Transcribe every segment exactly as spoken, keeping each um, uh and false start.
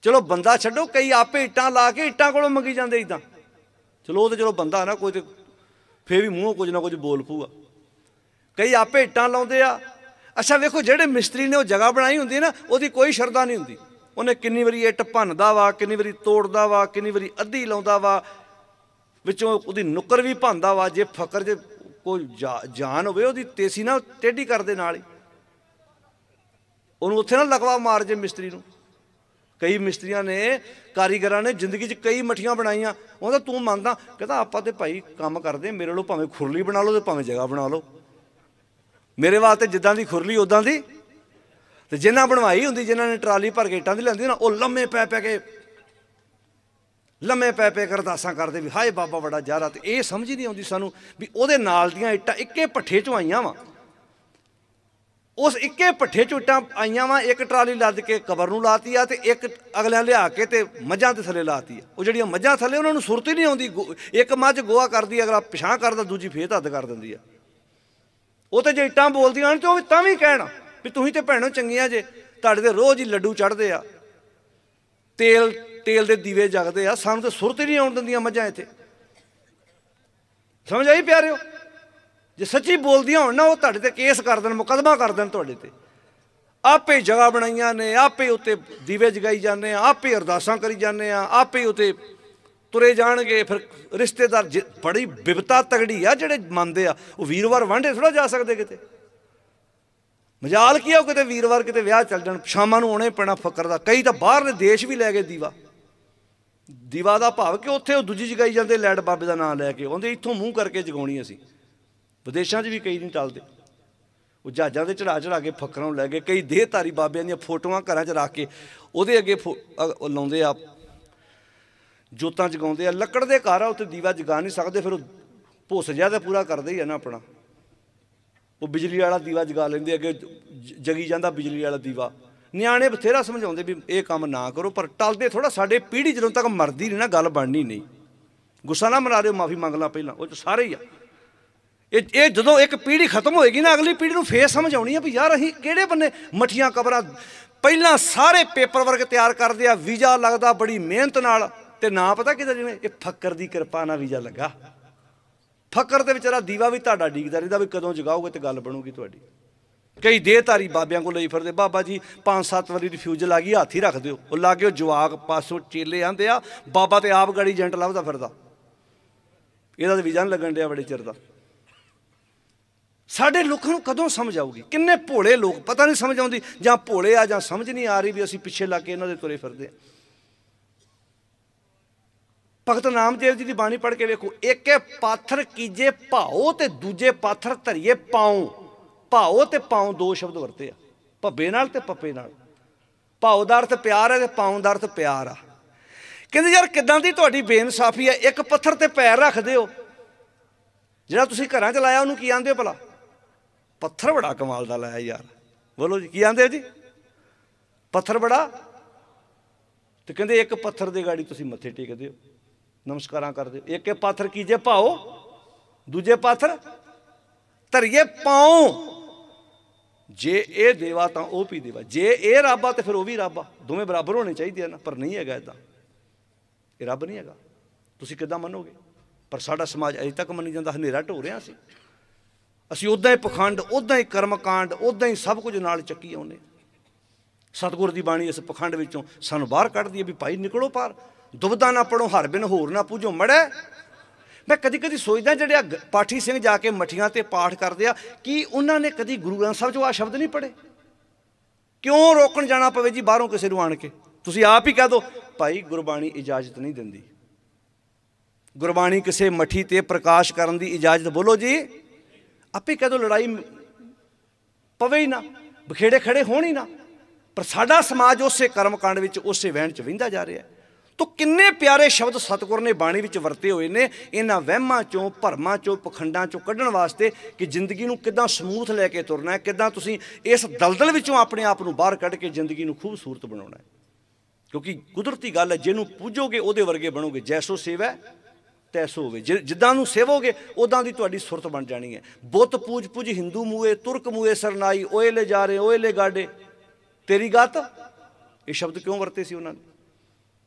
चलो बंदा छड्डो, कई आपे इट्टां ला के इट्टां कोलों मंगी जांदे इदां। चलो वो तो चलो बंदा ना, कोई तो फिर भी मूँहों कुछ ना कुछ बोल पऊगा। कई आपे इट्टां लाउंदे आ। अच्छा वेखो, जिहड़े मिस्त्री ने वो जगह बनाई हुंदी ना, ਉਹਦੀ कोई शरधा नहीं हुंदी। ਉਹਨੇ किन्नी वारी इट्ट भन्नदा वा, किन्नी वारी तोड़दा वा, किन्नी वारी अद्धी लाउंदा वा, विचों ਉਹਦੀ ਨੁੱਕਰ भी भन्नदा वा। जे फकर जे कोई जा जान होवे ਉਹਦੀ तेसी ना टेढ़ी कर दे नाल ही, ਉਹਨੂੰ ਉੱਥੇ ना लकवा मार जे मिस्त्री नूं। कई मिस्त्रियां ने, कारीगरां ने जिंदगी च कई मठियां बनाईयां। ਉਹਦਾ तू ਮੰਨਦਾ? कहता ਆਪਾਂ ਤੇ ਭਾਈ ਕੰਮ ਕਰਦੇ, ਮੇਰੇ ਲੋ ਭਾਵੇਂ खुरली बना लो ਤੇ ਭਾਵੇਂ जगह बना लो, मेरे वास्ते जिद्दां दी खुरली उदां दी। ते जिन्हां बनवाई हुंदी, जिन्हां ने ट्राली भर के इट्टां दी लिआंदी ना, ਉਹ लम्मे पै पै के लम्मे पै पै के अरदासां करदे भी हाय बाबा बड़ा ज़ाहरा। ते ਇਹ समझ ही नहीं आउंदी सानूं भी ਉਹਦੇ नाल दीयां इट्टां इक्के भट्ठे चों आईयां वा। उस इक्के भट्ठे चों इट्टां आईयां वा, एक ट्राली लद के कबर नूं लाती आ ते एक अगलियां लिया के ते मझां ते थल्ले लाती आ। ਉਹ ਜਿਹੜੀਆਂ मझां थल्ले ਉਹਨਾਂ ਨੂੰ सुरत ही नहीं आउंदी। एक मझ गोहा करदी, अगला पिछां करदा, दूजी फेर हੱਦ कर दिंदी आ। ਉਹ ਤੇ ਜੇ ਇੱਟਾਂ ਬੋਲਦੀਆਂ ਤੇ ਉਹ ਤਾਂ ਵੀ ਕਹਿਣ ਵੀ ਤੁਸੀਂ ਤੇ ਭੈਣੋ ਚੰਗੀਆਂ ਜੇ, ਤੁਹਾਡੇ ਤੇ ਰੋਜ਼ ਹੀ ਲੱਡੂ ਚੜ੍ਹਦੇ ਆ, ਤੇਲ ਤੇਲ ਦੇ ਦੀਵੇ ਜਗਦੇ ਆ, ਸਾਨੂੰ ਤਾਂ ਸੁਰਤ ਹੀ ਨਹੀਂ ਆਉਣ ਦਿੰਦੀਆਂ ਮੱਝਾਂ ਇੱਥੇ। ਸਮਝ ਆਈ ਪਿਆਰਿਓ? ਜੇ ਸੱਚੀ ਬੋਲਦੀਆਂ ਹੋਣ ਨਾ, ਉਹ ਤੁਹਾਡੇ ਤੇ ਕੇਸ ਕਰ ਦੇਣ, ਮੁਕੱਦਮਾ ਕਰ ਦੇਣ ਤੁਹਾਡੇ ਤੇ। ਆਪੇ ਜਗ੍ਹਾ ਬਣਾਈਆਂ ਨੇ, ਆਪੇ ਉੱਤੇ ਦੀਵੇ ਜਗਾਈ ਜਾਂਦੇ ਆ, ਆਪੇ ਅਰਦਾਸਾਂ ਕਰੀ ਜਾਂਦੇ ਆ, ਆਪੇ ਉੱਤੇ ਤੁਰੇ ਜਾਣਗੇ। ਫਿਰ ਰਿਸ਼ਤੇਦਾਰ ਬੜੀ ਬਿਪਤਾ ਤਗੜੀ ਆ ਜਿਹੜੇ ਮੰਨਦੇ ਆ, ਉਹ ਵੀਰਵਾਰ ਵਾਂਢੇ ਥੋੜ੍ਹਾ ਜਾ ਸਕਦੇ ਕਿਤੇ। ਮਜਾਲ ਕੀ ਆ ਉਹ ਕਿਤੇ ਵੀਰਵਾਰ ਕਿਤੇ ਵਿਆਹ ਚੱਲ ਜਾਣ, ਸ਼ਾਮਾਂ ਨੂੰ ਆਉਣਾ ਹੀ ਪੈਣਾ ਫਕਰ ਦਾ। ਕਈ ਤਾਂ ਬਾਹਰਲੇ ਦੇਸ਼ ਵੀ ਲੈ ਗਏ ਦੀਵਾ। ਦੀਵਾ ਦਾ ਭਾਵ ਕਿ ਉੱਥੇ ਉਹ ਦੂਜੀ ਜਗਾਈ ਜਾਂਦੇ, ਲੈਟ ਬਾਬੇ ਦਾ ਨਾਂ ਲੈ ਕੇ ਆਉਂਦੇ, ਇੱਥੋਂ ਮੂੰਹ ਕਰਕੇ ਜਗਾਉਣੀ ਅਸੀਂ। ਵਿਦੇਸ਼ਾਂ 'ਚ ਵੀ ਕਈ ਨਹੀਂ ਟਲਦੇ, ਉਹ ਜਹਾਜ਼ਾਂ 'ਤੇ ਚੜ੍ਹਾ ਚੜ੍ਹਾ ਕੇ ਫਕਰਾਂ ਨੂੰ ਲੈ ਗਏ। ਕਈ ਦੇਹਧਾਰੀ ਬਾਬਿਆਂ ਦੀਆਂ ਫੋਟੋਆਂ ਘਰਾਂ 'ਚ ਰੱਖ ਕੇ ਉਹਦੇ ਅੱਗੇ ਫੋ ਲਾਉਂਦੇ ਆ, ਜੋਤਾਂ ਜਗਾਉਂਦੇ ਆ। ਲੱਕੜ ਦੇ ਘਰ ਆ, ਉੱਥੇ ਦੀਵਾ ਜਗਾ ਨਹੀਂ ਸਕਦੇ, ਫਿਰ ਉਹ ਭੁੱਸ ਜਿਹਾ ਤਾਂ ਪੂਰਾ ਕਰਦੇ ਹੀ ਆ ਨਾ ਆਪਣਾ। ਉਹ ਬਿਜਲੀ ਵਾਲਾ ਦੀਵਾ ਜਗਾ ਲੈਂਦੇ, ਅੱਗੇ ਜਗੀ ਜਾਂਦਾ ਬਿਜਲੀ ਵਾਲਾ ਦੀਵਾ। ਨਿਆਣੇ ਬਥੇਰਾ ਸਮਝਾਉਂਦੇ ਵੀ ਇਹ ਕੰਮ ਨਾ ਕਰੋ, ਪਰ ਟਲਦੇ ਥੋੜ੍ਹਾ। ਸਾਡੇ ਪੀੜ੍ਹੀ ਜਦੋਂ ਤੱਕ ਮਰਦੀ ਨਹੀਂ ਨਾ, ਗੱਲ ਬਣਨੀ ਨਹੀਂ। ਗੁੱਸਾ ਨਾ ਮਨਾ ਦਿਓ, ਮਾਫੀ ਮੰਗ ਲਾ ਪਹਿਲਾਂ, ਉਹ 'ਚ ਸਾਰੇ ਹੀ ਆ। ਇਹ ਇਹ ਜਦੋਂ ਇੱਕ ਪੀੜ੍ਹੀ ਖਤਮ ਹੋਏਗੀ ਨਾ, ਅਗਲੀ ਪੀੜ੍ਹੀ ਨੂੰ ਫੇਰ ਸਮਝ ਆਉਣੀ ਆ ਵੀ ਯਾਰ ਅਸੀਂ ਕਿਹੜੇ ਬੰਨੇ ਮੱਠੀਆਂ ਕਬਰਾਂ। ਪਹਿਲਾਂ ਸਾਰੇ ਪੇਪਰ ਵਰਕ ਤਿਆਰ ਕਰਦੇ ਆ, ਵੀਜ਼ਾ ਲੱਗਦਾ ਬੜੀ ਮਿਹਨਤ ਨਾਲ, ਤੇ ਨਾ ਪਤਾ ਕਿਤੇ ਜਿਵੇਂ ਇਹ ਫਕਰ ਦੀ ਕਿਰਪਾ ਨਾਲ ਵੀਜ਼ਾ ਲੱਗਾ। ਫਕਰ ਦੇ ਵਿਚਾਰਾ ਦੀਵਾ ਵੀ ਤੁਹਾਡਾ ਡੀਕਦਾ ਰਹਿੰਦਾ ਵੀ ਕਦੋਂ ਜਗਾਓਗੇ ਤੇ ਗੱਲ ਬਣੂਗੀ ਤੁਹਾਡੀ। ਕਈ ਦੇਹਧਾਰੀ ਬਾਬਿਆਂ ਕੋਲ ਲਈ ਫਿਰਦੇ, ਬਾਬਾ ਜੀ ਪੰਜ ਸੱਤ ਵਾਰੀ ਰਿਫਿਊਜ਼ਲ ਆ ਗਈ, ਹੱਥ ਹੀ ਰੱਖ ਦਿਓ। ਉਹ ਲਾਗੇ ਉਹ ਜਵਾਕ ਪਾਸੋਂ ਚੇਲੇ ਆਂਦੇ ਆ, ਬਾਬਾ ਤੇ ਆਪ ਗਾੜੀ ਏਜੰਟ ਲੱਭਦਾ ਫਿਰਦਾ, ਇਹਦਾ ਤਾਂ ਵੀਜ਼ਾ ਨਹੀਂ ਲੱਗਣ ਡਿਆ ਬੜੇ ਚਿਰ ਦਾ। ਸਾਡੇ ਲੋਕਾਂ ਨੂੰ ਕਦੋਂ ਸਮਝ ਆਊਗੀ? ਕਿੰਨੇ ਭੋਲੇ ਲੋਕ, ਪਤਾ ਨਹੀਂ ਸਮਝ ਆਉਂਦੀ, ਜਾਂ ਭੋਲੇ ਆ ਜਾਂ ਸਮਝ ਨਹੀਂ ਆ ਰਹੀ ਵੀ ਅਸੀਂ ਪਿੱਛੇ ਲੱਗ ਕੇ ਇਹਨਾਂ ਦੇ ਤੁਰੇ ਫਿਰਦੇ ਹਾਂ। ਭਗਤ ਨਾਮਦੇਵ ਜੀ ਦੀ ਬਾਣੀ ਪੜ੍ਹ ਕੇ ਵੇਖੋ, ਇੱਕ ਪਾਥਰ ਕੀਜੇ ਭਾਓ ਤੇ ਦੂਜੇ ਪਾਥਰ ਧਰੀਏ ਪਾਉ। ਭਾਓ ਤੇ ਪਾਉ ਦੋ ਸ਼ਬਦ ਵਰਤੇ ਆ, ਭੱਬੇ ਨਾਲ ਤੇ ਪੱਪੇ ਨਾਲ। ਭਾਓ ਦਾ ਅਰਥ ਪਿਆਰ ਹੈ ਤੇ ਪਾਉ ਦਾ ਅਰਥ ਪਿਆਰ ਆ। ਕਹਿੰਦੇ ਯਾਰ ਕਿੱਦਾਂ ਦੀ ਤੁਹਾਡੀ ਬੇਇਨਸਾਫੀ ਹੈ, ਇੱਕ ਪੱਥਰ ਤੇ ਪੈਰ ਰੱਖਦੇ ਹੋ, ਜਿਹੜਾ ਤੁਸੀਂ ਘਰਾਂ 'ਚ ਲਾਇਆ ਉਹਨੂੰ ਕੀ ਆਂਦੇ ਹੋ ਭਲਾ? ਪੱਥਰ ਬੜਾ ਕਮਾਲ ਦਾ ਲਾਇਆ ਯਾਰ, ਬੋਲੋ ਜੀ ਕੀ ਆਂਦੇ ਹੋ ਜੀ? ਪੱਥਰ ਬੜਾ। ਤੇ ਕਹਿੰਦੇ ਇੱਕ ਪੱਥਰ ਦੇ ਗਾੜੀ ਤੁਸੀਂ ਮੱਥੇ ਟੇਕਦੇ ਹੋ, ਨਮਸਕਾਰਾਂ ਕਰਦੇ ਹੋ। ਇੱਕ ਪਾਥਰ ਕੀਜੇ ਭਾਓ, ਦੂਜੇ ਪਾਥਰ ਧਰੀਏ ਪਾਉ। ਜੇ ਇਹ ਦੇਵਾ ਤਾਂ ਉਹ ਵੀ ਦੇਵਾ, ਜੇ ਇਹ ਰੱਬ ਆ ਤੇ ਫਿਰ ਉਹ ਵੀ ਰੱਬ ਆ। ਦੋਵੇਂ ਬਰਾਬਰ ਹੋਣੇ ਚਾਹੀਦੇ ਆ ਨਾ, ਪਰ ਨਹੀਂ ਹੈਗਾ ਇੱਦਾਂ। ਇਹ ਰੱਬ ਨਹੀਂ ਹੈਗਾ, ਤੁਸੀਂ ਕਿੱਦਾਂ ਮੰਨੋਗੇ? ਪਰ ਸਾਡਾ ਸਮਾਜ ਅਜੇ ਤੱਕ ਮੰਨੀ ਜਾਂਦਾ, ਹਨੇਰਾ ਢੋ ਰਿਹਾ ਅਸੀਂ। ਅਸੀਂ ਉੱਦਾਂ ਹੀ ਪਖੰਡ, ਉੱਦਾਂ ਹੀ ਕਰਮਕਾਂਡ, ਉੱਦਾਂ ਹੀ ਸਭ ਕੁਝ ਨਾਲ ਚੱਕੀ ਆਉਂਦੇ। ਸਤਿਗੁਰ ਦੀ ਬਾਣੀ ਇਸ ਪਖੰਡ ਵਿੱਚੋਂ ਸਾਨੂੰ ਬਾਹਰ ਕੱਢਦੀ ਹੈ ਵੀ ਭਾਈ ਨਿਕਲੋ ਪਾਰ, ਦੁਬਦਾ ਨਾ ਪੜੋ, ਹਰ ਬਿਨ ਹੋਰ ਨਾ ਪੂਜੋ ਮੜੈ। ਮੈਂ ਕਦੀ ਕਦੀ ਸੋਚਦਾ ਜਿਹੜੇ ਆ ਪਾਠੀ ਸਿੰਘ ਜਾ ਕੇ ਮੱਠੀਆਂ 'ਤੇ ਪਾਠ ਕਰਦੇ ਆ, ਕੀ ਉਹਨਾਂ ਨੇ ਕਦੀ ਗੁਰੂ ਗ੍ਰੰਥ ਸਾਹਿਬ 'ਚੋਂ ਆਹ ਸ਼ਬਦ ਨਹੀਂ ਪੜ੍ਹੇ? ਕਿਉਂ ਰੋਕਣ ਜਾਣਾ ਪਵੇ ਜੀ ਬਾਹਰੋਂ ਕਿਸੇ ਨੂੰ ਆਣ ਕੇ? ਤੁਸੀਂ ਆਪ ਹੀ ਕਹਿ ਦਿਓ ਭਾਈ ਗੁਰਬਾਣੀ ਇਜਾਜ਼ਤ ਨਹੀਂ ਦਿੰਦੀ, ਗੁਰਬਾਣੀ ਕਿਸੇ ਮੱਠੀ 'ਤੇ ਪ੍ਰਕਾਸ਼ ਕਰਨ ਦੀ ਇਜਾਜ਼ਤ, ਬੋਲੋ ਜੀ ਆਪੇ ਕਹਿ ਦਿਓ, ਲੜਾਈ ਪਵੇ ਹੀ ਨਾ, ਬਖੇੜੇ ਖੜੇ ਹੋਣ ਹੀ ਨਾ। ਪਰ ਸਾਡਾ ਸਮਾਜ ਉਸੇ ਕਰਮਕਾਂਡ ਵਿੱਚ, ਉਸੇ ਵਹਿਣ 'ਚ ਵਹਿੰਦਾ ਜਾ ਰਿਹਾ। ਤੋ ਕਿੰਨੇ ਪਿਆਰੇ ਸ਼ਬਦ ਸਤਿਗੁਰ ਨੇ ਬਾਣੀ ਵਿੱਚ ਵਰਤੇ ਹੋਏ ਨੇ ਇਹਨਾਂ ਵਹਿਮਾਂ 'ਚੋਂ, ਭਰਮਾਂ 'ਚੋਂ, ਪਖੰਡਾਂ 'ਚੋਂ ਕੱਢਣ ਵਾਸਤੇ ਕਿ ਜ਼ਿੰਦਗੀ ਨੂੰ ਕਿੱਦਾਂ ਸਮੂਥ ਲੈ ਕੇ ਤੁਰਨਾ ਹੈ, ਕਿੱਦਾਂ ਤੁਸੀਂ ਇਸ ਦਲਦਲ ਵਿੱਚੋਂ ਆਪਣੇ ਆਪ ਨੂੰ ਬਾਹਰ ਕੱਢ ਕੇ ਜ਼ਿੰਦਗੀ ਨੂੰ ਖੂਬਸੂਰਤ ਬਣਾਉਣਾ ਹੈ। ਕਿਉਂਕਿ ਕੁਦਰਤੀ ਗੱਲ ਹੈ, ਜਿਹਨੂੰ ਪੂਜੋਗੇ ਉਹਦੇ ਵਰਗੇ ਬਣੋਗੇ। ਜੈਸੋ ਸੇਵੈ ਤੈਸੋ ਹੋਵੇ, ਜਿ ਜਿੱਦਾਂ ਨੂੰ ਸੇਵੋਗੇ ਉੱਦਾਂ ਦੀ ਤੁਹਾਡੀ ਸੁਰਤ ਬਣ ਜਾਣੀ ਹੈ। ਬੁੱਤ ਪੂਜ ਪੂਜ ਹਿੰਦੂ ਮੂਏ, ਤੁਰਕ ਮੂਏ ਸਰਨਾਈ, ਓਏ ਲੈ ਜਾ ਰਹੇ ਓਏ ਲੈ ਗਾਡੇ ਤੇਰੀ ਗੱਤ। ਇਹ ਸ਼ਬਦ ਕਿਉਂ ਵਰਤੇ ਸੀ ਉਹਨਾਂ ਨੇ?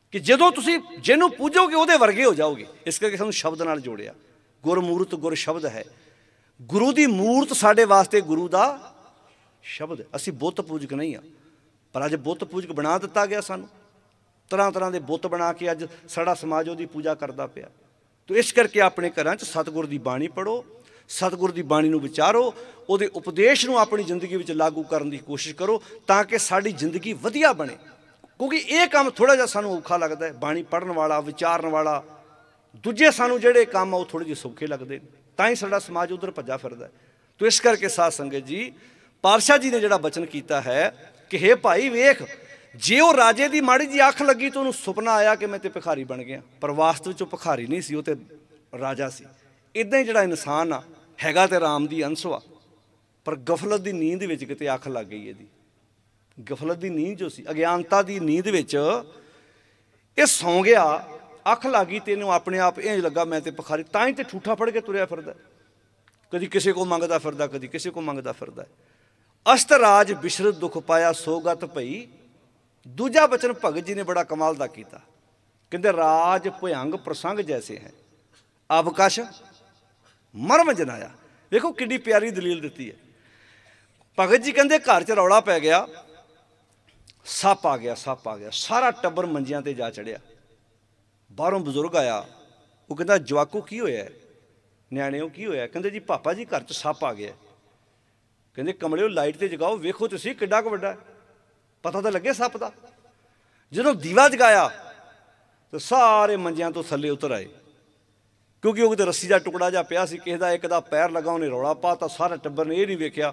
कि जदों तुसीं जिहनूं पूजोगे उहदे वर्गे हो जाओगे। इस करके सानूं शब्द नाल जोड़िया। गुरमूरत गुर शब्द है, गुरु की मूरत साडे वास्ते गुरु का शब्द है। असीं बुत पूजक नहीं हाँ, पर अज बुत पूजक बना दिता गया सानूं। तरह तरह के बुत बना के अज साड़ा समाज उहदी पूजा करता पिया। तो इस करके अपने घरां च सतगुर की बाणी पढ़ो, सतगुर की बाणी नूं विचारो, उहदे उपदेश नूं अपनी जिंदगी विच लागू करने की कोशिश करो, ताकि साडी जिंदगी वधिया बने। क्योंकि ये काम थोड़ा जिहा सानूं औखा लगता है, बाणी पढ़न वाला, विचारन वाला। दूजे सानूं जिहड़े काम आ थोड़े जिहे सौखे लगते हैं, तां ही साडा समाज उधर भज्जा फिरदा है। तो इस करके साध संगत जी, पातशाह जी ने जिहड़ा बचन किया है कि हे भाई वेख, जे वो राजे की माड़ी जी अख लगी तो उन्होंने सुपना आया कि मैं तो भिखारी बन गया, पर वास्तव च भिखारी नहीं सी, वो तो राजा सी। इदां ही जिहड़ा इंसान आ हैगा ते राम दी अंश वा, पर गफलत की नींद विच किते अख लग गई। इहदी गफलत की नींद जो सी, अज्ञानता की नींद विच ये सौ गया, अख लग गई, तो इन्हूं अपने आप इंज लगा मैं तो भिखारी, तां ही तो ठूठा फड़ के तुरया फिरदा, कदी किसी को मंगदा फिरदा, कदी किसी को मंगदा फिरदा। अस्त राज बिशरत दुख पाया सोगत भई। दूजा बचन भगत जी ने बड़ा कमाल का किया, कहते राज भयंग प्रसंग जैसे हैं, अवकाश मरम जनाया। देखो किड्डी प्यारी दलील दी है। भगत जी कहते घर च रौला पै गया, सप आ गया, सप आ गया, सारा टब्बर मंजियां ते जा चढ़िया। बाहरों बजुर्ग आया, वो कहता जवाको की होया है, न्याणिओ की होया? कहते जी पापा जी घर च सप आ गया। कहते कमलिओ लाइट ते जगाओ, वेखो तुसीं किड्डा क वड्डा, पता तो लगे सप का। जदों दीवा जगाया तो सारे मंजियां तो थल्ले उतर आए, क्योंकि वो रस्सी का टुकड़ा जा पिया सी, किसी का एक दा पैर लगा, उन्हें रौला पाता, सारे टब्बर ने यह नहीं वेख्या।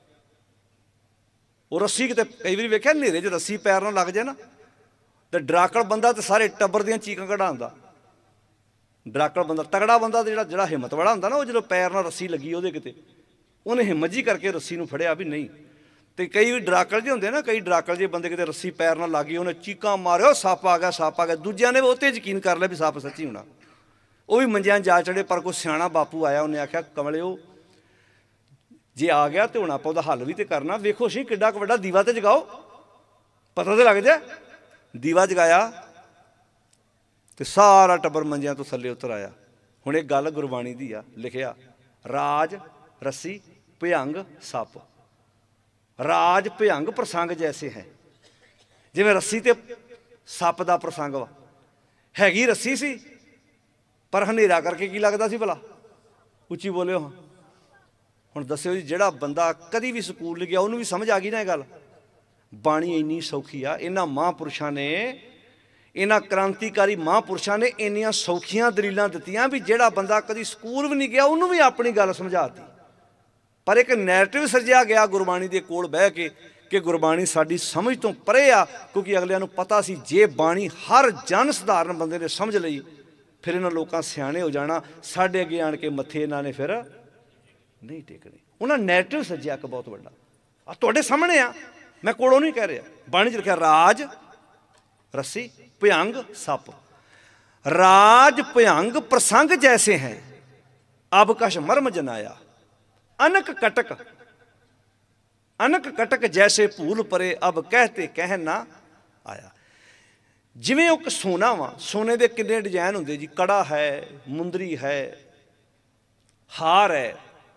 वो रस्सी कितने कई बार वेख्या नेरे च रस्सी पैर ना लग जाए ना, तो डराकड़ बंदा तो सारे टब्बर दियां चीकां कढ़ांदा। डराकड़ बंदा, तगड़ा बंदा तो जिहड़ा जिहड़ा हिम्मत वाला हुंदा ना, वो जो पैर नाल रस्सी लगी ਉਹਦੇ किते, उन्हें हिम्मत जी करके रस्सी नूं फड़िया भी नहीं। तो कई भी डराकड़ जे हुंदे ना, कई डराकड़ जे बंदे किते रस्सी पैर नाल लग गई, उन्हें चीकां मारिओ सप आ गया, सप आ गया। दूजिਆਂ ने ਉਹ 'ਤੇ यकीन कर लिया भी सप सच्ची होना। वो भी मंजियां जा चढ़े, पर कोई सियाणा बापू आया, उन्हें आख्या कमलिओ जे आ गया तो हुण आपां उहदा हल भी तो करना, वेखो सी किड्डा क वड्डा दीवा तो जगाओ, पता तो लग जाए। दीवा जगाया तो सारा टब्बर मंजियां तो थल्ले उतर आया। हुण एक गल गुरबाणी दी आ, लिखिया राज रस्सी भयंग सप। राज भयंग प्रसंग जैसे है, जिवें रस्सी ते सप दा प्रसंग वा। हैगी रस्सी सी, पर हनेरा करके की लगदा सी भला? उच्ची बोलिओ हाँ। हुण दस्सिओ जी, जिहड़ा बंदा कदी भी स्कूल नहीं गया, उहनूं भी समझ आ गई ना ये गल। बाणी इन्नी सौखी आ, इन्हां महापुरुषां ने, इन्हां क्रांतिकारी महापुरुषां ने इन्नियां सौखियां दलीलां दित्तियां भी जिहड़ा बंदा कदी स्कूल भी नहीं गया, उहनूं भी अपनी गल समझाती। पर एक नैरेटिव सिरजिया गया गुरबाणी दे कोल बह के कि गुरबाणी साडी समझ तो परे आ, क्योंकि अगलियां नूं पता सी जे बाणी हर जन सधारण बंदे ने समझ लई, फिर इन्हां लोकां सियाणे हो जाना, साडे अगे आण के मत्थे इन्हां ने फिर नहीं टेकने। उन्हें नैरेटिव सज्जिया एक बहुत बड़ा, आ तुहाडे सामने आ, मैं कोलों नहीं कह रहा। बाणी च लिखिया राज रस्सी भयंग सप। राज भयंग प्रसंग जैसे हैं, अवकाश मर्म जनाया। अनक कटक, अनक कटक जैसे भूल परे, अब कहते कह ना आया। जिवें एक सोना वा, सोने के किन्ने डिजाइन होंदे जी, कड़ा है, मुंदरी है, हार है।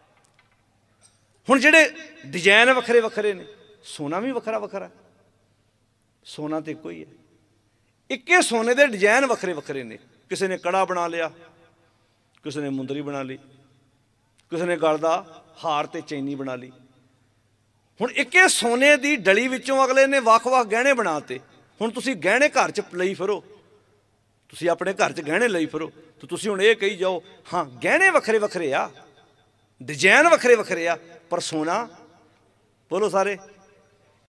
हुण जिहड़े डिजाइन वखरे वखरे ने, सोना भी वखरा वखरा, सोना तो इको ही है, इक्के सोने के डिजाइन वखरे वखरे ने। किसी ने कड़ा बना लिया, किसी ने मुंदरी बना ली, किसी ने गल दा हार ते चैनी बना ली। हुण इक्के सोने की डली विचों अगले ने वख वख गहने बनाते। हुण तुसीं गहने घर च लई फिरो, तुसीं अपने घर च गहने लई फिरो, तो तुसीं हुण ये कही जाओ हाँ गहने वखरे वखरे आ, डिजाइन वखरे वखरे आ, पर सोना बोलो सारे